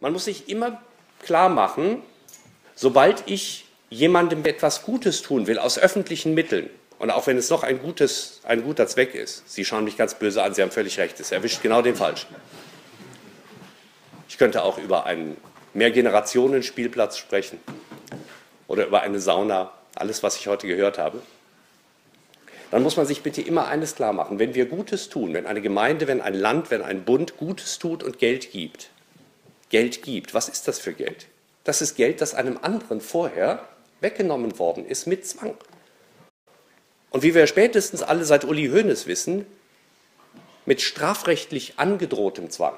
Man muss sich immer klar machen, sobald ich jemandem etwas Gutes tun will, aus öffentlichen Mitteln, und auch wenn es noch ein guter Zweck ist, Sie schauen mich ganz böse an, Sie haben völlig recht, es erwischt genau den Falschen. Ich könnte auch über einen Mehrgenerationen-Spielplatz sprechen oder über eine Sauna, alles, was ich heute gehört habe. Dann muss man sich bitte immer eines klar machen, wenn wir Gutes tun, wenn eine Gemeinde, wenn ein Land, wenn ein Bund Gutes tut und Geld gibt, was ist das für Geld? Das ist Geld, das einem anderen vorher weggenommen worden ist mit Zwang. Und wie wir spätestens alle seit Uli Hoeneß wissen, mit strafrechtlich angedrohtem Zwang.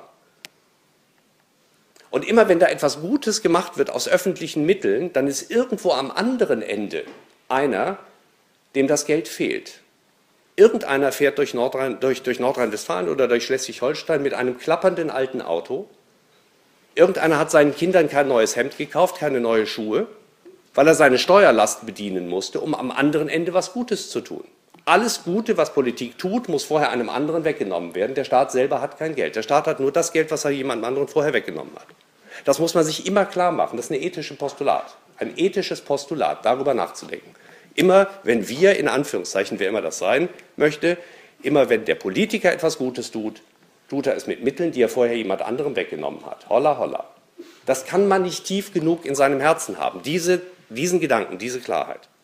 Und immer wenn da etwas Gutes gemacht wird aus öffentlichen Mitteln, dann ist irgendwo am anderen Ende einer, dem das Geld fehlt. Irgendeiner fährt durch Nordrhein-Westfalen oder durch Schleswig-Holstein mit einem klappernden alten Auto. Irgendeiner hat seinen Kindern kein neues Hemd gekauft, keine neuen Schuhe, weil er seine Steuerlast bedienen musste, um am anderen Ende was Gutes zu tun. Alles Gute, was Politik tut, muss vorher einem anderen weggenommen werden. Der Staat selber hat kein Geld. Der Staat hat nur das Geld, was er jemandem anderen vorher weggenommen hat. Das muss man sich immer klar machen. Das ist ein ethisches Postulat, darüber nachzudenken. Immer, wenn wir, in Anführungszeichen, wer immer das sein möchte, immer wenn der Politiker etwas Gutes tut, tut er es mit Mitteln, die er vorher jemand anderem weggenommen hat. Holla, holla. Das kann man nicht tief genug in seinem Herzen haben, diesen Gedanken, diese Klarheit.